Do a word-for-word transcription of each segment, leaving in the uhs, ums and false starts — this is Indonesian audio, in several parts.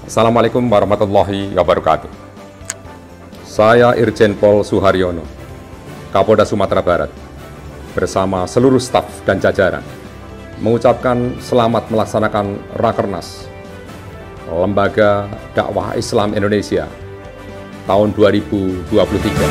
Assalamualaikum warahmatullahi wabarakatuh. Saya Irjen Pol Suharyono, Kapolda Sumatera Barat, bersama seluruh staf dan jajaran, mengucapkan selamat melaksanakan Rakernas Lembaga Dakwah Islam Indonesia tahun dua ribu dua puluh tiga.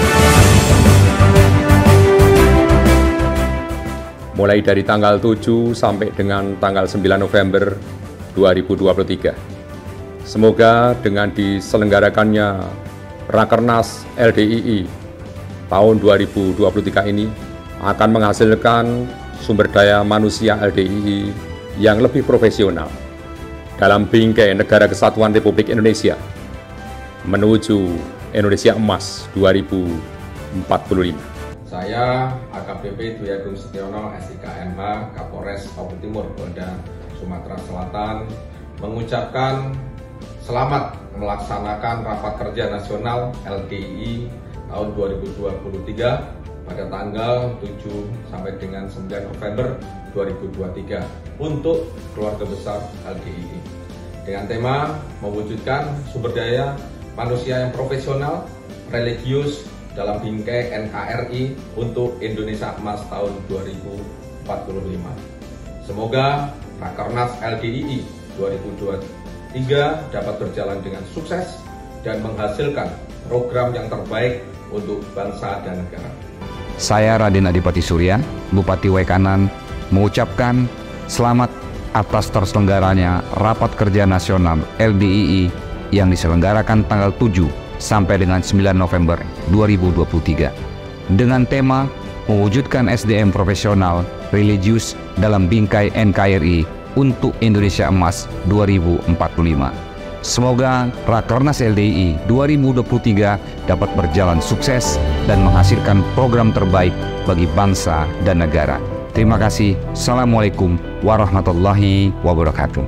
Mulai dari tanggal tujuh sampai dengan tanggal sembilan November dua ribu dua puluh tiga. Semoga dengan diselenggarakannya Rakernas L D I I tahun dua ribu dua puluh tiga ini akan menghasilkan sumber daya manusia L D I I yang lebih profesional dalam bingkai Negara Kesatuan Republik Indonesia menuju Indonesia Emas dua ribu empat puluh lima. Saya A K B P Dwi Agung Setiono, S I K M H, Kapolres Papua Timur, Polda Sumatera Selatan, mengucapkan selamat melaksanakan Rapat Kerja Nasional L D I I tahun dua ribu dua puluh tiga pada tanggal tujuh sampai dengan sembilan November dua ribu dua puluh tiga untuk keluarga besar L D I I dengan tema mewujudkan sumber daya manusia yang profesional, religius dalam bingkai N K R I untuk Indonesia Emas tahun dua ribu empat puluh lima. Semoga Rakernas L D I I dua ribu dua puluh tiga dapat berjalan dengan sukses dan menghasilkan program yang terbaik untuk bangsa dan negara. Saya Raden Adipati Surya, Bupati Waikanan, mengucapkan selamat atas terselenggaranya Rapat Kerja Nasional L D I I yang diselenggarakan tanggal tujuh sampai dengan sembilan November dua ribu dua puluh tiga dengan tema mewujudkan S D M profesional religius dalam bingkai N K R I untuk Indonesia Emas dua ribu empat puluh lima. Semoga Rakernas L D I I dua ribu dua puluh tiga dapat berjalan sukses dan menghasilkan program terbaik bagi bangsa dan negara. Terima kasih. Assalamualaikum warahmatullahi wabarakatuh.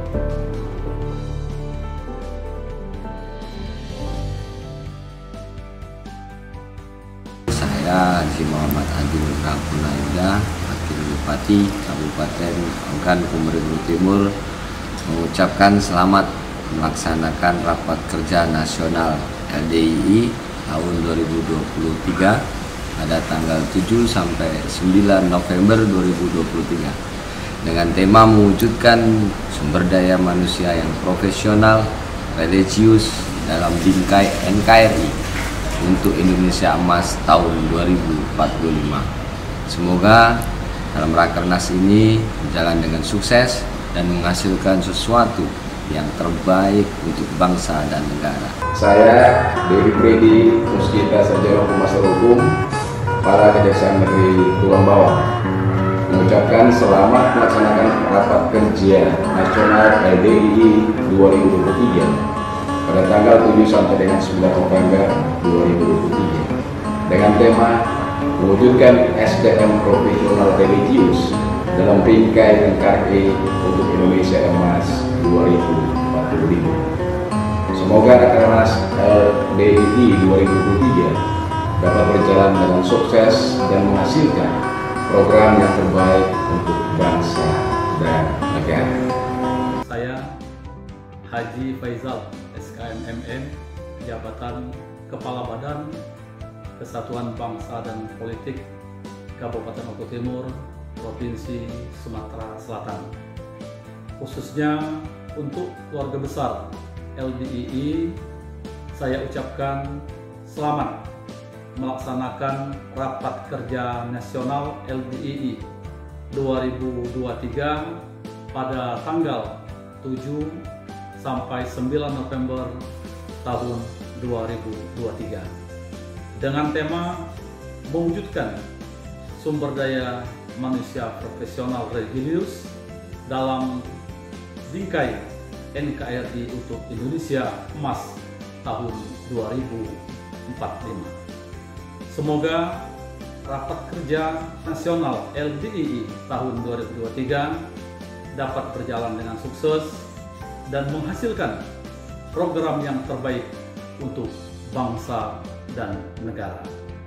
Saya Haji Muhammad Adil Rapunaida, Wakil Bupati Kabupaten Ogan Komering Timur, mengucapkan selamat melaksanakan Rapat Kerja Nasional L D I I tahun dua ribu dua puluh tiga pada tanggal tujuh sampai sembilan November dua ribu dua puluh tiga dengan tema mewujudkan sumber daya manusia yang profesional, religius dalam bingkai N K R I untuk Indonesia Emas tahun dua ribu empat puluh lima. Semoga dalam Rakernas ini berjalan dengan sukses dan menghasilkan sesuatu yang terbaik untuk bangsa dan negara. Saya Dewi Fredi Muskita Sarjana Hukum Hukum para Kejaksaan Negeri Tulang Bawang mengucapkan selamat melaksanakan Rapat Kerja Nasional L D I I dua ribu dua puluh tiga pada tanggal tujuh sampai dengan sembilan November dua ribu dua puluh tiga dengan tema mewujudkan S D M profesional religius dalam bingkai N K R I untuk Indonesia Emas dua ribu empat puluh lima. Semoga Rakernas L D I I dua ribu dua puluh tiga dapat berjalan dengan sukses dan menghasilkan program yang terbaik untuk bangsa dan negara. Saya Haji Faizal S K M M M, Jabatan Kepala Badan Kesatuan Bangsa dan Politik Kabupaten Ogan Timur, Provinsi Sumatera Selatan. Khususnya untuk keluarga besar L D I I, saya ucapkan selamat melaksanakan Rapat Kerja Nasional L D I I dua ribu dua puluh tiga pada tanggal tujuh sampai sembilan November tahun dua ribu dua puluh tiga dengan tema mewujudkan sumber daya manusia profesional religius dalam bingkai N K R I untuk Indonesia Emas tahun dua ribu empat puluh lima. Semoga Rapat Kerja Nasional L D I I tahun dua ribu dua puluh tiga dapat berjalan dengan sukses dan menghasilkan program yang terbaik untuk bangsa dan negara.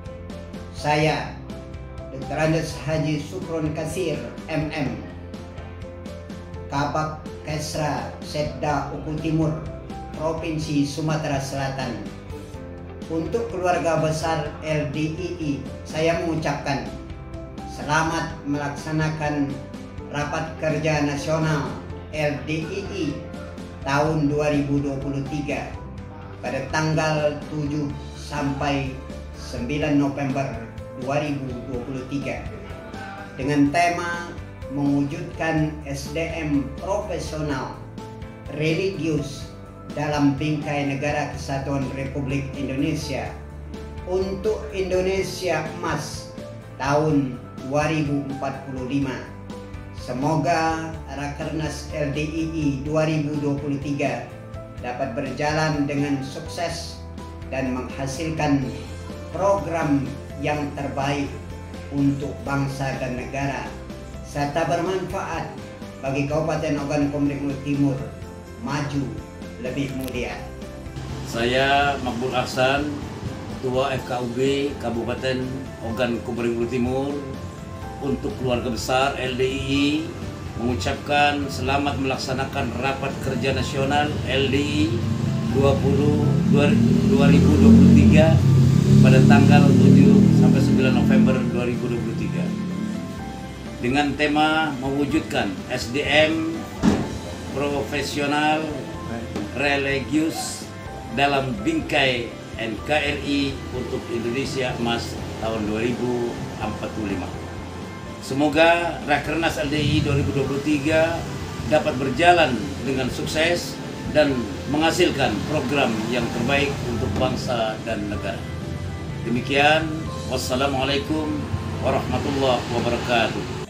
Saya Doktor Andes Haji Sukron Kasir M M, Kabak Kesra Setda Ogan Timur, Provinsi Sumatera Selatan. Untuk keluarga besar L D I I, saya mengucapkan selamat melaksanakan Rapat Kerja Nasional L D I I tahun dua ribu dua puluh tiga pada tanggal tujuh sampai sembilan November dua ribu dua puluh tiga dengan tema mewujudkan S D M profesional religius dalam bingkai Negara Kesatuan Republik Indonesia untuk Indonesia Emas tahun dua ribu empat puluh lima. Semoga Rakernas L D I I dua ribu dua puluh tiga dapat berjalan dengan sukses dan menghasilkan program yang terbaik untuk bangsa dan negara serta bermanfaat bagi Kabupaten Ogan Komering Timur maju lebih mulia. Saya Makbul Ahsan, Ketua F K U B Kabupaten Ogan Komering Timur, untuk keluarga besar L D I I mengucapkan selamat melaksanakan Rapat Kerja Nasional L D I I dua ribu dua puluh tiga pada tanggal tujuh sampai sembilan November dua ribu dua puluh tiga dengan tema mewujudkan S D M profesional religius dalam bingkai N K R I untuk Indonesia Emas tahun dua ribu empat puluh lima. Semoga Rakernas L D I I dua ribu dua puluh tiga dapat berjalan dengan sukses dan menghasilkan program yang terbaik untuk bangsa dan negara. Demikian, wassalamualaikum warahmatullahi wabarakatuh.